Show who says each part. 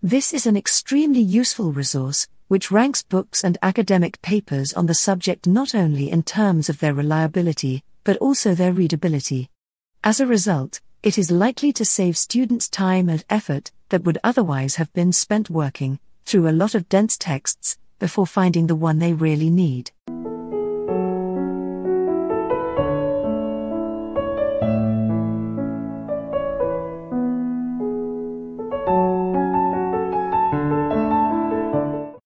Speaker 1: This is an extremely useful resource, which ranks books and academic papers on the subject not only in terms of their reliability, but also their readability. As a result, it is likely to save students time and effort that would otherwise have been spent working through a lot of dense texts before finding the one they really need.